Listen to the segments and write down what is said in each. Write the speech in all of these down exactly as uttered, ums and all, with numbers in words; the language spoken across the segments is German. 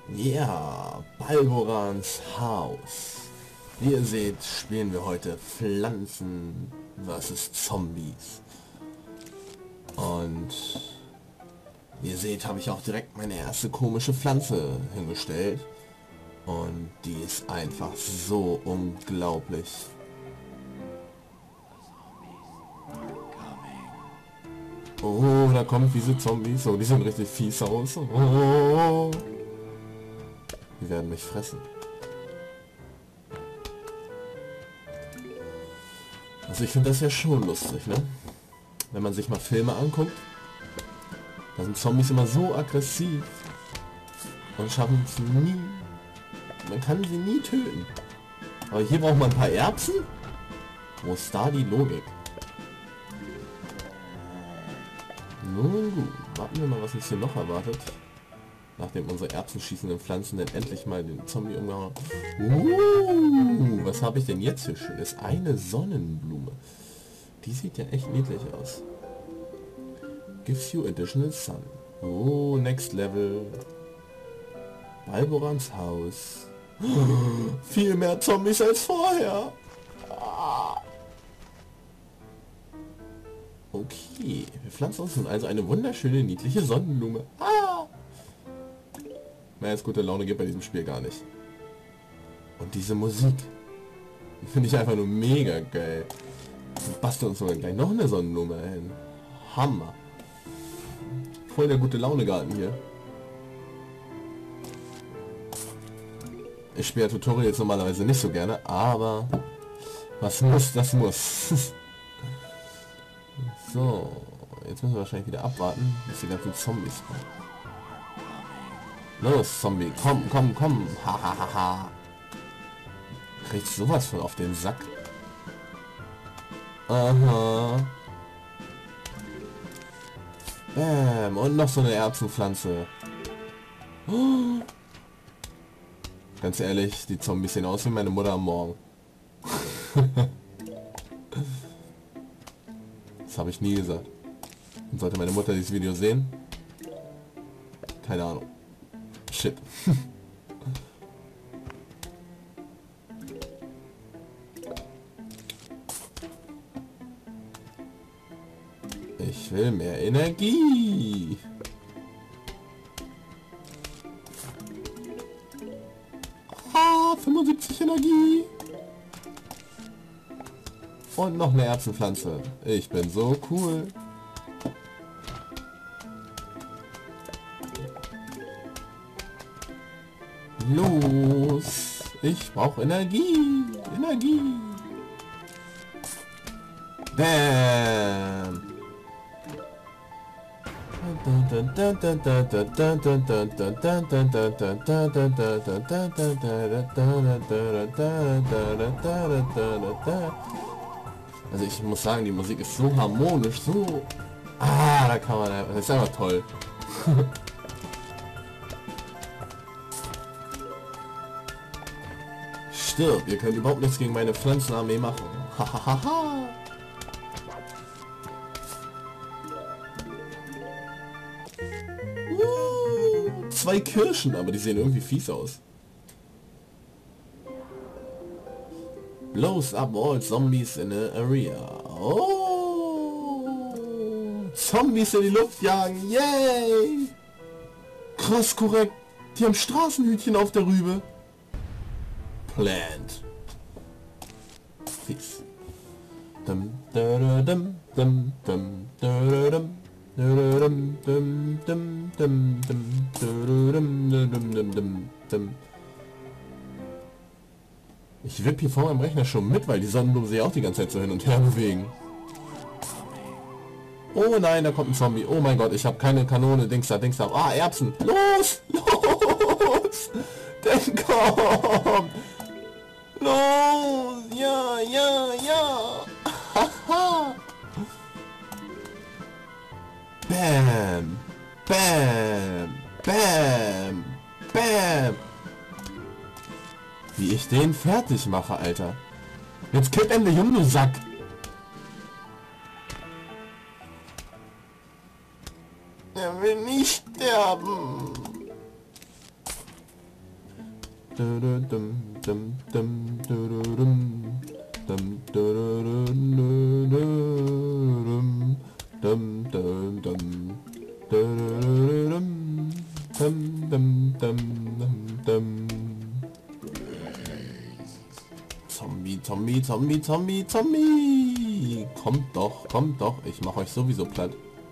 Ja, Balborans Haus. Wie ihr seht, spielen wir heute Pflanzen versus Zombies. Und wie ihr seht, habe ich auch direkt meine erste komische Pflanze hingestellt. Und die ist einfach so unglaublich. Oh, da kommen diese Zombies. Oh, die sehen richtig fies aus. Oh. Die werden mich fressen. Also ich finde das ja schon lustig, ne? Wenn man sich mal Filme anguckt, da sind Zombies immer so aggressiv und schaffen es nie. Man kann sie nie töten. Aber hier braucht man ein paar Erbsen? Wo ist da die Logik? Nun gut, warten wir mal, was uns hier noch erwartet. Nachdem unsere erbsenschießenden Pflanzen dann endlich mal den Zombie umgehauen haben. Uh, was habe ich denn jetzt hier schönes? Eine Sonnenblume. Die sieht ja echt niedlich aus. Gives you additional sun. Oh, next level. Balborans Haus. Viel mehr Zombies als vorher. Okay, wir pflanzen uns nun also eine wunderschöne, niedliche Sonnenblume. Ah! Mehr als gute Laune gibt bei diesem Spiel gar nicht. Und diese Musik, die finde ich einfach nur mega geil. Wir basteln uns sogar gleich noch eine Sonnenblume hin. Hammer. Voll der gute Laune Garten hier. Ich spiele Tutorials normalerweise nicht so gerne, aber was muss, das muss. So, jetzt müssen wir wahrscheinlich wieder abwarten, bis die ganzen Zombies kommen. Los, Zombie, komm, komm, komm. Ha, ha, ha, ha. Kriegt sowas von auf den Sack. Aha. Bäm. Und noch so eine Erbsenpflanze. Oh. Ganz ehrlich, die Zombies sehen aus wie meine Mutter am Morgen. Das habe ich nie gesagt. Und sollte meine Mutter dieses Video sehen? Keine Ahnung. Shit. Ich will mehr Energie. Ah, fünfundsiebzig Energie. Und noch eine Erbsenpflanze. Ich bin so cool. Los! Ich brauche Energie! Energie! Bam! Also ich muss sagen, die Musik ist so harmonisch, so... Ah, da kann man... Das ist einfach toll. Stirb, ihr könnt überhaupt nichts gegen meine Pflanzenarmee machen. Hahaha. uh, zwei Kirschen, aber die sehen irgendwie fies aus. Blows up all zombies in the area. Oh! Zombies in die Luft jagen. Yay! Krass korrekt. Die haben Straßenhütchen auf der Rübe. Plant. Fies. Dum, da, dum, dum, dum, da, dum, da, dum, dum, dum, dum, dum, da, dum, dum, dum, dum, dum. Ich wipp hier vor meinem Rechner schon mit, weil die Sonnenblumen sich auch die ganze Zeit so hin und her bewegen. Oh nein, da kommt ein Zombie. Oh mein Gott, ich habe keine Kanone. Dings da, Dings da. Ah, Erbsen. Los! Los! Denn komm! Los! Ja, ja, ja! Haha! Bam! Bam! Bam! Bam! Wie ich den fertig mache, Alter. Jetzt kipp endlich um, du Sack! Er will nicht sterben. Zombie, Zombie, Zombie, Zombie, Zombie. Kommt doch, kommt doch. Ich mache euch sowieso platt.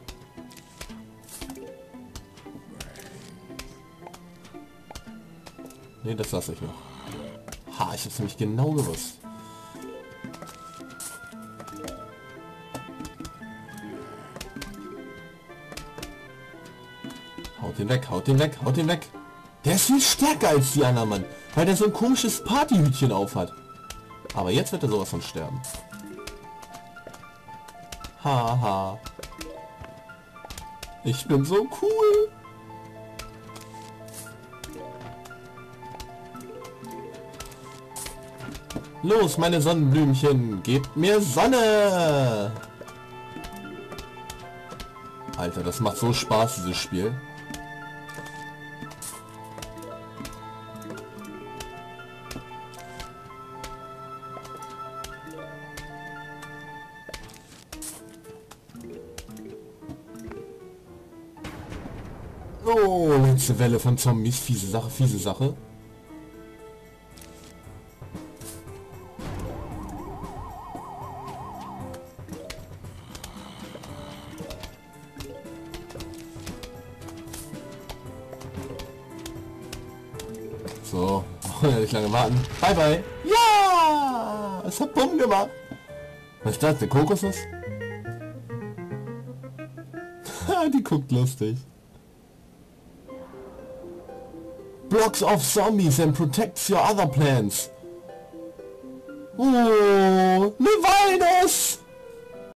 Nee, das lasse ich noch. Ha, ich hab's nämlich genau gewusst. Haut den weg, haut den weg, haut den weg. Der ist viel stärker als die anderen, Mann. Weil der so ein komisches Partyhütchen aufhat. Aber jetzt wird er sowas von sterben. Haha. Ha. Ich bin so cool. Los, meine Sonnenblümchen, gebt mir Sonne! Alter, das macht so Spaß, dieses Spiel. Oh, letzte Welle von Zombies, fiese Sache, fiese Sache. So, nicht lange warten. Bye bye. Ja, es hat Bumm gemacht. Was ist das, eine Kokosnuss? Die guckt lustig. Blocks off zombies and protects your other plants. Oh, eine